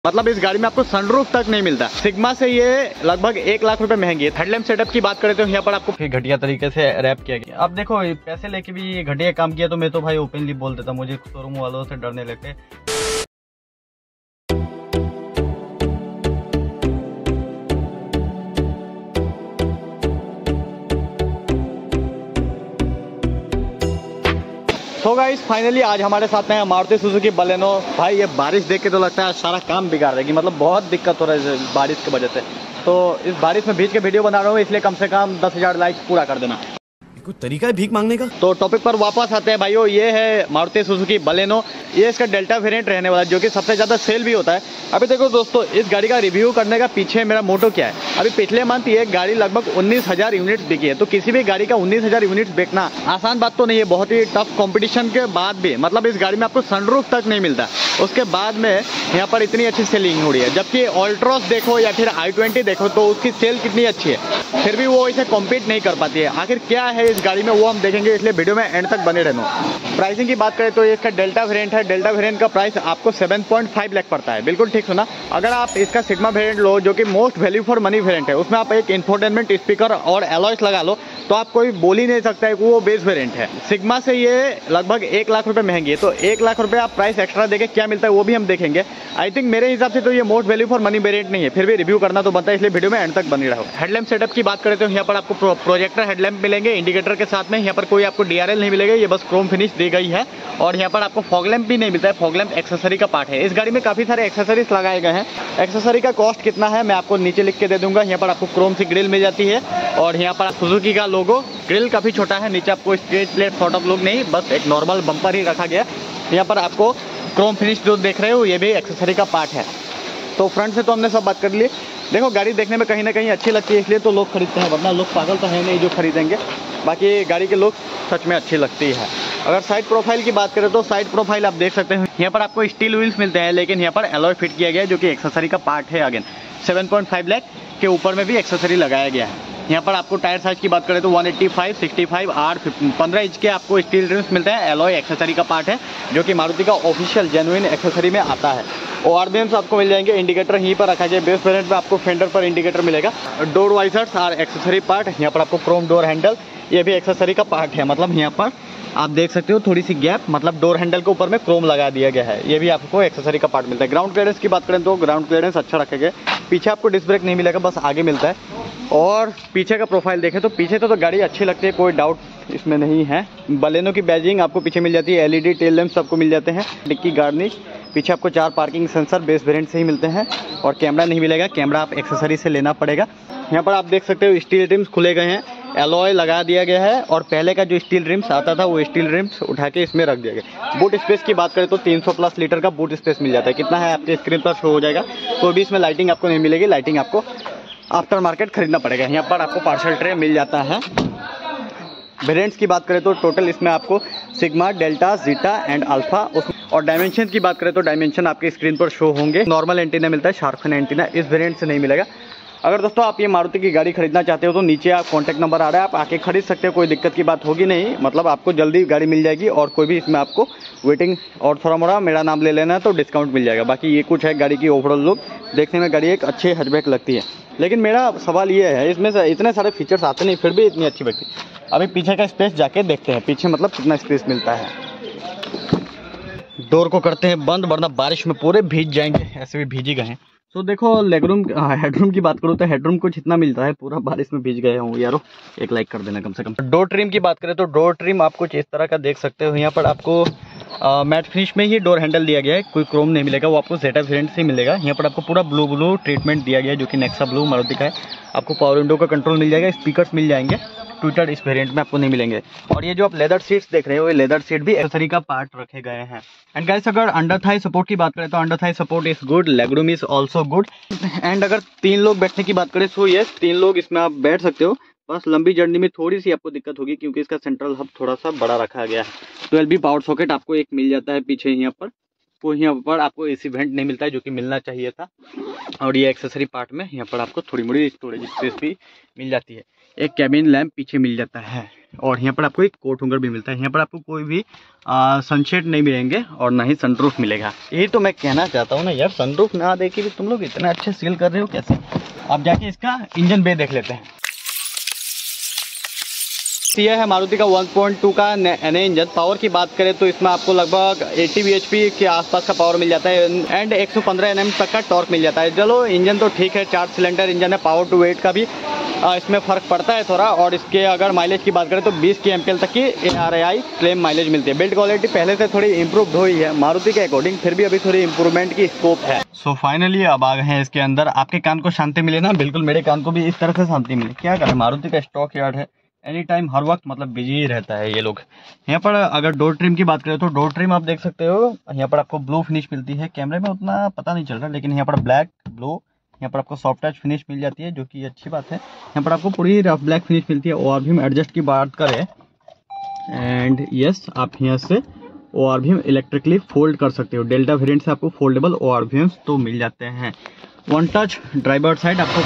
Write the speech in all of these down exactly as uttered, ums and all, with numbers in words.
मतलब इस गाड़ी में आपको सनरूफ तक नहीं मिलता। सिग्मा से ये लगभग एक लाख रुपए महंगी है। हेडलैम्प सेटअप की बात करें तो यहाँ पर आपको घटिया तरीके से रैप किया गया। अब देखो पैसे लेके भी ये घटिया काम किया तो मैं तो भाई ओपनली बोल देता, मुझे शोरूम वालों से डरने लगते। तो गाइस फाइनली आज हमारे साथ में मारुति सुजुकी बलेनो। भाई ये बारिश देख के तो लगता है सारा काम बिगाड़ देगी, मतलब बहुत दिक्कत हो रहा है बारिश की वजह से। तो इस बारिश में भीज के वीडियो बना रहा हूँ, इसलिए कम से कम दस हजार लाइक पूरा कर देना। कुछ तरीका है भीख मांगने का। तो टॉपिक पर वापस आते हैं भाइयों। ये है मारुति सुजुकी बलेनो। ये इसका डेल्टा वेरिएंट रहने वाला है जो कि सबसे ज्यादा सेल भी होता है। अभी देखो दोस्तों, इस गाड़ी का रिव्यू करने का पीछे मेरा मोटो क्या है। अभी पिछले मंथ ये गाड़ी लगभग उन्नीस हजार यूनिट्स बिकी है। तो किसी भी गाड़ी का उन्नीस हजार यूनिट्स बेचना आसान बात तो नहीं है, बहुत ही टफ कॉम्पिटिशन के बाद भी। मतलब इस गाड़ी में आपको सनरूफ तक नहीं मिलता, उसके बाद में यहाँ पर इतनी अच्छी सेलिंग हो रही है। जबकि ऑल्ट्रॉस देखो या फिर आई ट्वेंटी देखो तो उसकी सेल कितनी अच्छी है, फिर भी वो इसे कॉम्पीट नहीं कर पाती है। आखिर क्या है इस गाड़ी में वो हम देखेंगे, इसलिए वीडियो में एंड तक बने रहना। प्राइसिंग की बात करें तो ये इसका डेल्टा वेरिएंट है। डेल्टा वेरिएंट का प्राइस आपको सात पॉइंट पाँच लाख पड़ता है। बिल्कुल ठीक सुना। अगर आप इसका सिग्मा वेरिएंट लो जो कि most value for money variant है, उसमें आप एक इंफोटेनमेंट स्पीकर और एलॉयस लगा लो तो आप कोई बोल ही नहीं सकता है कि वो बेस वेरिएंट है। सिग्मा से ये लगभग एक लाख रुपए महंगी है। तो एक लाख रुपए आप प्राइस एक्स्ट्रा देके क्या मिलता है वो भी हम देखेंगे। आई थिंक मेरे हिसाब से तो ये most value for money variant नहीं है, फिर भी रिव्यू करना तो बनता है, इसलिए वीडियो में एंड तक बनी रहो। हेडलैम्प सेटअप की बात करें तो यहाँ पर आपको प्रो, प्रोजेक्टर हेडलैम्प मिलेंगे इंडिकेटर के साथ में। यहाँ पर कोई आपको डीआरएल नहीं मिलेगा, ये बस क्रोम फिनिश दी गई है। और यहाँ पर आपको फॉग लैंप भी नहीं मिलता है, फॉग लैंप एक्सेसरी का पार्ट है। इस गाड़ी में काफी सारे एक्सेसरीज लगाए गए हैं। एक्सेसरी का कॉस्ट कितना है मैं आपको नीचे लिख के दे दूंगा। यहाँ पर आपको क्रोम सी ग्रिल मिल जाती है और यहाँ पर सुजुकी का लोगो। ग्रिल काफी छोटा है, नीचे आपको straight plate sort of look नहीं, बस एक नॉर्मल बम्पर ही रखा गया। यहाँ पर आपको क्रोम फिनिश जो देख रहे हो ये भी एक्सेसरी का पार्ट है। तो फ्रंट से तो हमने सब बात कर ली। देखो गाड़ी देखने में कहीं ना कहीं अच्छी लगती है, इसलिए तो लोग खरीदते हैं, वरना लोग पागल तो है नहीं जो खरीदेंगे। बाकी गाड़ी के लोग सच में अच्छी लगती है। अगर साइड प्रोफाइल की बात करें तो साइड प्रोफाइल आप देख सकते हैं, यहाँ पर आपको स्टील व्हील्स मिलते हैं, लेकिन यहाँ पर एलॉय फिट किया गया है जो कि एक्सेसरी का पार्ट है। अगेन सात पॉइंट पाँच लाख के ऊपर में भी एक्सेसरी लगाया गया है। यहाँ पर आपको टायर साइज की बात करें तो एक सौ पचासी, पैंसठ, आर पंद्रह इंच के आपको स्टील रिम्स मिलते हैं। एलॉय एक्सेसरी का पार्ट है जो कि मारुति का ऑफिशियल जेन्युइन एक्सेसरी में आता है। और आरबीएम्स आपको मिल जाएंगे। इंडिकेटर यहीं पर रखा गया। बेस वेरिएंट में आपको फेंडर पर इंडिकेटर मिलेगा। Door visors are accessory part. यहाँ पर आपको क्रोम डोर हैंडल, ये भी एक्सेसरी का पार्ट है। मतलब यहाँ पर आप देख सकते हो थोड़ी सी गैप, मतलब डोर हैंडल के ऊपर में क्रोम लगा दिया गया है। ये भी आपको एक्सेसरी का पार्ट मिलता है। ग्राउंड क्लियरेंस की बात करें तो ग्राउंड क्लियरेंस अच्छा रखे गए। पीछे आपको डिस्क ब्रेक नहीं मिलेगा, बस आगे मिलता है। और पीछे का प्रोफाइल देखें तो पीछे तो, तो गाड़ी अच्छी लगती है, कोई डाउट इसमें नहीं है। बलेनो की बैजिंग आपको पीछे मिल जाती है। एलईडी टेल लैंप सबको मिल जाते हैं। डिक्की गार्निश, पीछे आपको चार पार्किंग सेंसर बेस वेरिएंट से ही मिलते हैं। और कैमरा नहीं मिलेगा, कैमरा आप एक्सेसरी से लेना पड़ेगा। यहाँ पर आप देख सकते हो स्टील रिम्स खुले गए हैं, एलॉय लगा दिया गया है। और पहले का जो स्टील रिम्स आता था वो स्टील रिम्स उठा के इसमें रख दिया गया। बूट स्पेस की बात करें तो तीन सौ प्लस लीटर का बूट स्पेस मिल जाता है। कितना है आपके स्क्रीन पर शो हो जाएगा। कोई भी इसमें लाइटिंग आपको नहीं मिलेगी, लाइटिंग आपको आफ्टर मार्केट खरीदना पड़ेगा। यहाँ पर आपको पार्सल ट्रे मिल जाता है। वेरिएंट्स की बात करें तो टोटल इसमें आपको Sigma, Delta, Zeta and Alpha. और डायमेंशन की बात करें तो डायमेंशन आपके स्क्रीन पर शो होंगे। नॉर्मल एंटीना मिलता है, शार्पन एंटीना इस वेरिएंट से नहीं मिलेगा। अगर दोस्तों आप ये मारुति की गाड़ी खरीदना चाहते हो तो नीचे आप कॉन्टैक्ट नंबर आ रहा है, आप आके खरीद सकते हो। कोई दिक्कत की बात होगी नहीं, मतलब आपको जल्दी गाड़ी मिल जाएगी। और कोई भी इसमें आपको वेटिंग और थोड़ा मोड़ा मेरा नाम ले लेना है तो डिस्काउंट मिल जाएगा। बाकी ये कुछ है गाड़ी की ओवरऑल लुक। देखने में गाड़ी एक अच्छी हैचबैक लगती है, लेकिन मेरा सवाल ये है इसमें से इतने सारे फीचर्स आते नहीं, फिर भी इतनी अच्छी लगती है। अभी पीछे का स्पेस जाके देखते हैं, पीछे मतलब कितना स्पेस मिलता है। डोर को करते हैं बंद, वरना बारिश में पूरे भीग जाएंगे, ऐसे भी भीजी गए हैं। तो देखो लेगरूम, हेडरूम की बात करूँ तो हेडरूम कुछ इतना मिलता है, पूरा बारिश में भीज गए हूँ यारो। एक लाइक कर देना कम से कम। डोर ट्रिम की बात करें तो डोर ट्रिम आप कुछ इस तरह का देख सकते हो। यहाँ पर आपको मैट फिनिश में ही डोर हैंडल दिया गया है, कोई क्रोम नहीं मिलेगा, वो आपको जेटा वेरिएंट से मिलेगा। यहाँ पर आपको पूरा ब्लू ब्लू ट्रीटमेंट दिया गया है जो कि नेक्सा ब्लू मारुति का है। आपको पावर विंडो का कंट्रोल मिल जाएगा, स्पीकर्स मिल जाएंगे। ट्विटर इस वेरिएंट में आपको नहीं मिलेंगे। और ये जो आप लेदर सीट्स देख रहे हो, ये लेदर सीट भी एक्सेसरी का पार्ट रखे गए हैं। एंड गाइस अगर अंडर थाई सपोर्ट की बात करें तो under thigh support is good, legroom is also good. And अगर तीन लोग बैठने की बात करें तो ये तीन लोग इसमें आप बैठ सकते हो। बस लंबी जर्नी में थोड़ी सी आपको दिक्कत होगी क्योंकि इसका सेंट्रल हब थोड़ा सा बड़ा रखा गया है। ट्वेल्व बी पावर सॉकेट आपको एक मिल जाता है पीछे। यहाँ पर को यहाँ पर आपको एसी वेंट नहीं मिलता है जो कि मिलना चाहिए था। और ये एक्सेसरी पार्ट में यहाँ पर आपको थोड़ी मोड़ी स्टोरेज स्पेस भी मिल जाती है। एक कैबिन लैंप पीछे मिल जाता है। और यहाँ पर आपको एक कोट होल्डर भी मिलता है। यहाँ पर आपको कोई भी सनशेड नहीं मिलेंगे और ना ही सनरूफ मिलेगा। यही तो मैं कहना चाहता हूँ ना यार, सनरूफ ना देके भी तुम लोग इतना अच्छे सील कर रहे हो कैसे। आप जाके इसका इंजन बे देख लेते हैं। यह है मारुति का वन पॉइंट टू का एन ए इंजन। पावर की बात करें तो इसमें आपको लगभग अस्सी बी एच पी के आसपास का पावर मिल जाता है एंड एक सौ पंद्रह एन एम तक का टॉर्क मिल जाता है। चलो इंजन तो ठीक है, चार सिलेंडर इंजन है, पावर टू वेट का भी आ, इसमें फ़र्क पड़ता है थोड़ा। और इसके अगर माइलेज की बात करें तो बीस की एम पी एल तक की A R I claim mileage मिलती है। बिल्ड क्वालिटी पहले से थोड़ी इंप्रूव हुई है मारुति के अकॉर्डिंग, फिर भी अभी थोड़ी इंप्रूवमेंट की स्कोप है। सो so फाइनली अब आ गए हैं इसके अंदर। आपके कान को शांति मिले ना, बिल्कुल मेरे कान को भी इस तरह से शांति मिले। क्या करें, मारुति का स्टॉक यार्ड है, एनी टाइम हर वक्त मतलब बिजी ही रहता है ये लोग। यहाँ पर अगर डोर ट्रिम की बात करें तो डोर ट्रिम आप देख सकते हो, यहाँ पर आपको ब्लू फिनिश मिलती है। कैमरे में उतना पता नहीं चल रहा, लेकिन यहाँ पर ब्लैक ब्लू, यहाँ पर आपको सॉफ्ट टच फिनिश मिल जाती है, जो कि अच्छी बात है। यहाँ पर आपको पूरी रफ ब्लैक फिनिश मिलती है। ओ आर भी एडजस्ट की बात करें एंड यस, आप यहाँ से ओ आर भी इलेक्ट्रिकली फोल्ड कर सकते हो। डेल्टा वेरिएंट से आपको फोल्डेबल ओ आर भी तो मिल जाते हैं। वन टच ड्राइवर साइड, आपको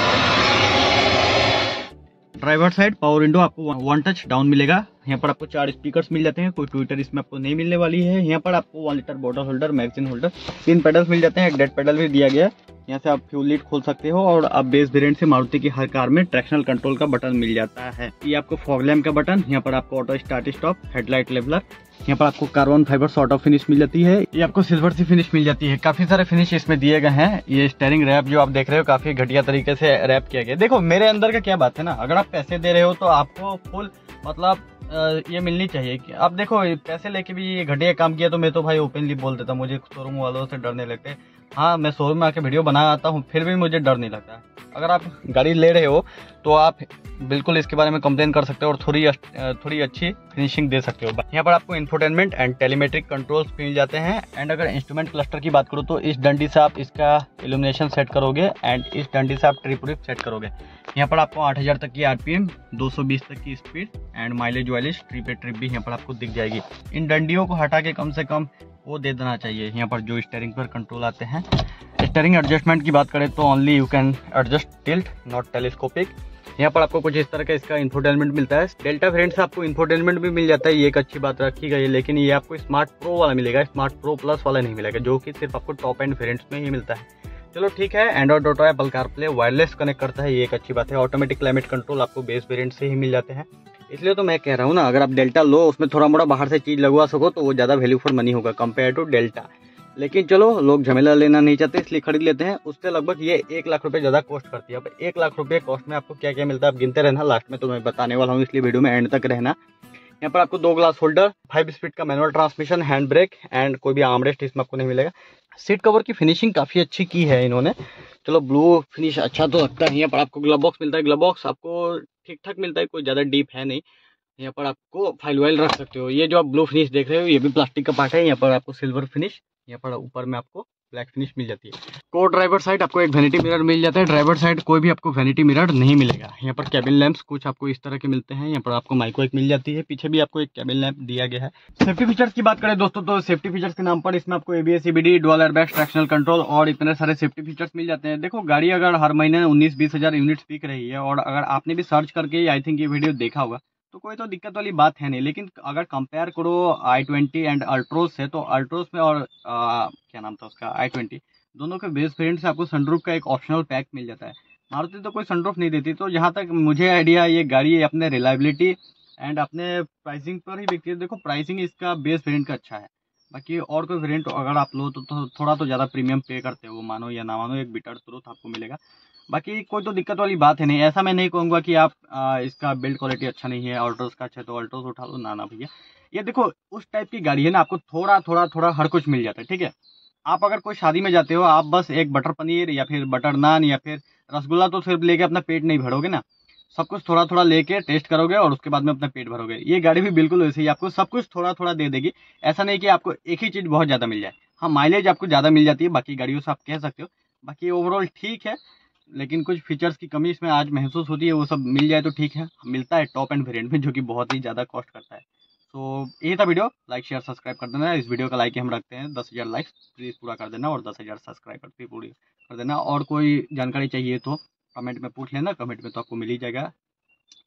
ड्राइवर साइड पावर विंडो आपको वन टच डाउन मिलेगा। यहाँ पर आपको चार स्पीकर्स मिल जाते हैं, कोई ट्विटर इसमें आपको नहीं मिलने वाली है। यहाँ पर आपको one litre bottle holder, magazine holder, तीन पेडल्स मिल जाते हैं, एक डेड पेडल भी दिया गया है। यहाँ से आप फ्यूल लीड खोल सकते हो। और आप बेस वेरिएंट से मारुति की हर कार में ट्रैक्शनल कंट्रोल का बटन मिल जाता है। ये आपको फॉग लैम्प का बटन, यहाँ पर आपको auto start stop, headlight leveller, यहाँ पर आपको carbon fibre sort of finish मिल जाती है। ये आपको सिल्वर सी फिनिश मिल जाती है। काफी सारे फिनिश इसमें दिए गए हैं। ये स्टीयरिंग रैप जो आप देख रहे हो काफी घटिया तरीके से रैप किया गया। देखो मेरे अंदर का क्या बात है ना, अगर आप पैसे दे रहे हो तो आपको फुल मतलब ये मिलनी चाहिए। कि आप देखो पैसे लेके भी ये घटिया काम किया तो मैं तो भाई ओपनली बोल देता, मुझे शोरूम वालों से डरने लगते। हाँ, मैं शोरूम में आके वीडियो बना आता हूँ, फिर भी मुझे डर नहीं लगता। अगर आप गाड़ी ले रहे हो तो आप बिल्कुल इसके बारे में कंप्लेन कर सकते हो और थोड़ी थोड़ी अच्छी फिनिशिंग दे सकते हो। यहाँ पर आपको इंफोटेनमेंट एंड टेलीमेट्रिक कंट्रोल्स मिल जाते हैं। एंड अगर इंस्ट्रूमेंट क्लस्टर की बात करूँ तो इस डंडी से आप इसका इल्यूमिनेशन सेट करोगे एंड इस डंडी से आप ट्रिप व्रिप सेट करोगे। यहाँ पर आपको आठ हज़ार तक की आरपीएम, दो सौ बीस तक की स्पीड एंड माइलेज वाइलेज ट्रिप ए ट्रिप भी यहाँ पर आपको दिख जाएगी। इन डंडियों को हटा के कम से कम वो दे देना चाहिए। यहाँ पर जो स्टीयरिंग पर कंट्रोल आते हैं, स्टीयरिंग एडजस्टमेंट की बात करें तो only you can adjust tilt, not telescopic. यहाँ पर आपको कुछ इस तरह का इसका इंफोटेनमेंट मिलता है। डेल्टा वेरिएंट से आपको इंफोटेनमेंट भी मिल जाता है, ये एक अच्छी बात रखी गई है। लेकिन ये आपको स्मार्ट प्रो वाला मिलेगा, स्मार्ट प्रो प्लस वाला नहीं मिलेगा, जो कि सिर्फ आपको टॉप एंड वेरिएंट्स में ही मिलता है। चलो ठीक है, Android auto, Apple CarPlay, wireless connect करता है, ये एक अच्छी बात है। ऑटोमेटिक क्लाइमेट कंट्रोल आपको बेस वेरिएंट से ही मिल जाते हैं। इसलिए तो मैं कह रहा हूँ ना, अगर आप डेल्टा लो उसमें थोड़ा मोड़ा बाहर से चीज़ लगवा सको तो वो ज़्यादा वैल्यू फॉर मनी होगा कंपेयर टू डेल्टा। लेकिन चलो लोग झमेला लेना नहीं चाहते इसलिए खरीद लेते हैं। उससे लगभग ये एक लाख रुपए ज़्यादा कॉस्ट करती है। अब एक लाख रुपए कॉस्ट में आपको क्या क्या मिलता है आप गिनते रहना, लास्ट में तो मैं बताने वाला हूँ, इसलिए वीडियो में एंड तक रहना। यहाँ पर आपको दो ग्लास होल्डर, फाइव स्पीड का manual transmission, hand brake and कोई भी आर्मरेस्ट इसमें आपको नहीं मिलेगा। सीट कवर की फिनिशिंग काफ़ी अच्छी की है इन्होंने। चलो ब्लू फिनिश अच्छा तो लगता है। यहाँ पर आपको ग्लव बॉक्स मिलता है, ग्लव बॉक्स आपको ठीक ठाक मिलता है, कोई ज़्यादा डीप है नहीं। यहाँ पर आपको फाइल वाइल रख सकते हो। ये जो आप ब्लू फिनिश देख रहे हो ये भी प्लास्टिक का पार्ट है। यहाँ पर आपको सिल्वर फिनिश, यहाँ पर ऊपर में आपको ब्लैक फिनिश मिल जाती है। को ड्राइवर साइड आपको एक वैनिटी मिरर मिल जाता है। ड्राइवर साइड कोई भी आपको वैनिटी मिरर नहीं मिलेगा। यहाँ पर कैबिन लैंप्स कुछ आपको इस तरह के मिलते हैं। यहाँ पर आपको माइक्रो एक मिल जाती है, पीछे भी आपको एक कैबिन लैंप दिया गया है। सेफ्टी फीचर्स की बात करें दोस्तों तो सेफ्टी फीचर्स के नाम पर इसमें आपको ABS, EBD, dual airbag, tractional control और इतने सारे सेफ्टी फीचर्स मिल जाते हैं। देखो गाड़ी अगर हर महीने उन्नीस बीस हजार यूनिट्स बिक रही है और अगर आपने भी सर्च करके आई थिंक ये वीडियो देखा होगा तो कोई तो दिक्कत वाली बात है नहीं। लेकिन अगर कंपेयर करो आई ट्वेंटी एंड अल्ट्रोज से तो अल्ट्रोज में और आ, क्या नाम था उसका आई ट्वेंटी, दोनों के बेस वेरिएंट से आपको सनरूफ का एक ऑप्शनल पैक मिल जाता है। मारुति तो कोई सनरूफ नहीं देती। तो जहाँ तक मुझे आइडिया, ये गाड़ी अपने रिलायबिलिटी एंड अपने प्राइसिंग पर ही बिकती है। देखो प्राइसिंग इसका बेस वेरिएंट का अच्छा है, बाकी और कोई वेरिएंट अगर आप लो तो, तो थोड़ा तो ज़्यादा प्रीमियम पे करते हो, मानो या ना मानो, एक बिटर तुरंत आपको मिलेगा। बाकी कोई तो दिक्कत वाली बात है नहीं। ऐसा मैं नहीं कहूँगा कि आप आ, इसका बिल्ड क्वालिटी अच्छा नहीं है, अल्ट्रोज का अच्छा है तो अल्ट्रोज उठा लो, ना ना भैया। ये देखो उस टाइप की गाड़ी है ना, आपको थोड़ा थोड़ा थोड़ा हर कुछ मिल जाता है। ठीक है, आप अगर कोई शादी में जाते हो, आप बस एक बटर पनीर या फिर बटर नान या फिर रसगुल्ला तो सिर्फ लेके अपना पेट नहीं भरोगे ना, सब कुछ थोड़ा थोड़ा लेके टेस्ट करोगे और उसके बाद में अपना पेट भरोगे। ये गाड़ी भी बिल्कुल वैसे ही आपको सब कुछ थोड़ा थोड़ा दे देगी। ऐसा नहीं कि आपको एक ही चीज़ बहुत ज़्यादा मिल जाए। हाँ, माइलेज आपको ज़्यादा मिल जाती है बाकी गाड़ियों से, आप कह सकते हो। बाकी ओवरऑल ठीक है, लेकिन कुछ फीचर्स की कमी इसमें आज महसूस होती है, वो सब मिल जाए तो ठीक है। मिलता है टॉप एंड वेरिएंट में, जो कि बहुत ही ज़्यादा कॉस्ट करता है। तो यही था वीडियो। लाइक शेयर सब्सक्राइब कर देना। इस वीडियो का लाइक हम रखते हैं दस हज़ार लाइक्स, प्लीज़ पूरा कर देना और दस हज़ार सब्सक्राइबर भी पूरी कर देना। और कोई जानकारी चाहिए तो कमेंट में पूछ लेना, कमेंट में तो आपको मिल ही जाएगा।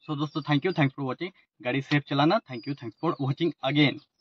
सो दोस्तों thank you, thanks for watching. गाड़ी सेफ चलाना। Thank you, thanks for watching again.